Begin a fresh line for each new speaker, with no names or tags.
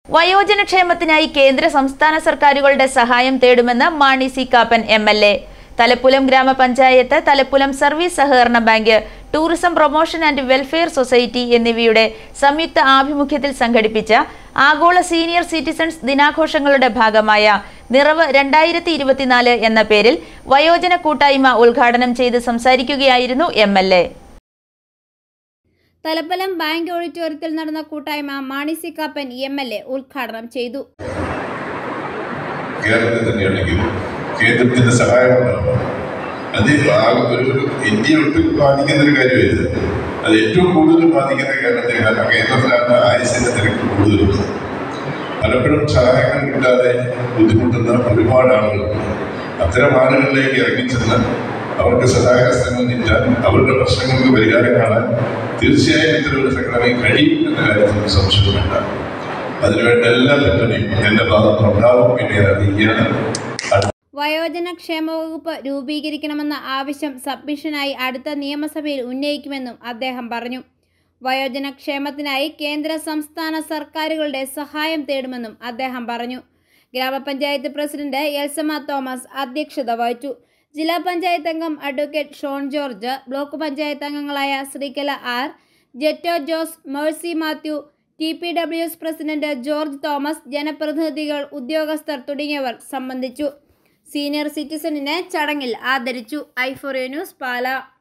വയോജനക്ഷേമത്തിനായി കേന്ദ്ര സംസ്ഥാന സർക്കാരുകളുടെ സഹായം തേടുമെന്ന് മാണി സി കാപ്പൻ MLA. തലപ്പുലം ഗ്രാമപഞ്ചായത്ത്, തലപ്പുലം സർവീസ് സഹകരണ bank, tourism promotion and welfare society എന്നിവയുടെ സംയുക്ത ആഭിമുഖ്യത്തിൽ സംഘടിപ്പിച്ച ആഗോള സീനിയർ സിറ്റിസൺസ് ദിനാഘോഷങ്ങളുടെ ഭാഗമായ നിറവ് 2024 എന്ന പേരിൽ വയോജന കൂട്ടായ്മ ഉദ്ഘാടനം ചെയ്ത് സംസാരിക്കുകയായിരുന്നു MLA.
തലപ്പലം ബാങ്ക് ഓഡിറ്റോറിയത്തിൽ നടന്ന കൂട്ടായ്മ മാണി സി കാപ്പൻ MLA ഉദ്ഘാടനം ചെയ്തു.
കേരളത്തിൽ തന്നെയാണെങ്കിൽ കേന്ദ്രത്തിന്റെ സഹായമുണ്ടാകും. അത് ഇന്ത്യ ഒട്ടും ബാധിക്കുന്ന ഒരു കാര്യമായിരുന്നു. അത് ഏറ്റവും കൂടുതൽ ബാധിക്കുന്ന കേരളത്തെ, കാരണം കേരളത്തിലാണ് ആയുസിന്റെ തിരക്ക് കൂടുതലുള്ളത്. പലപ്പോഴും സഹായങ്ങൾ കിട്ടാതെ ബുദ്ധിമുട്ടുന്ന ഒരുപാട് ആളുകളുണ്ട്. അത്തരം ആളുകളിലേക്ക് ഇറങ്ങിച്ചെന്ന് അവർക്ക് സഹായഹസ്തങ്ങൾ നീട്ടാൻ, അവരുടെ പ്രശ്നങ്ങൾക്ക് പരിഹാരം കാണാൻ തീർച്ചയായും ഇത്തരമൊരു സംഘടനയിൽ കഴിയും എന്ന കാര്യത്തിൽ സംശയമില്ല. അതിനുവേണ്ട എല്ലാ പിന്തുണയും എന്റെ ഭാഗത്തുണ്ടാവും. പിന്നെ അറിയിക്കുകയാണ്.
വയോജന ക്ഷേമ വകുപ്പ് രൂപീകരിക്കണമെന്ന ആവശ്യം സബ്മിഷനായി അടുത്ത നിയമസഭയിൽ ഉന്നയിക്കുമെന്നും അദ്ദേഹം പറഞ്ഞു. വയോജന ക്ഷേമത്തിനായി കേന്ദ്ര സംസ്ഥാന സർക്കാരുകളുടെ സഹായം തേടുമെന്നും അദ്ദേഹം പറഞ്ഞു. ഗ്രാമപഞ്ചായത്ത് പ്രസിഡന്റ് എൽസമ്മ തോമസ് അധ്യക്ഷത വഹിച്ചു. ജില്ലാ പഞ്ചായത്ത് അംഗം advocate Shone George, block panchayat അംഗങ്ങളായ Sreekala R, Jetto Jose, Mercy Mathew, TPWS president George Thomas, ജനപ്രതിനിധികൾ, ഉദ്യോഗസ്ഥർ തുടങ്ങിയവർ സംബന്ധിച്ചു. സീനിയർ സിറ്റിസണിനെ ചടങ്ങിൽ ആദരിച്ചു. i4A ന്യൂസ്, പാല.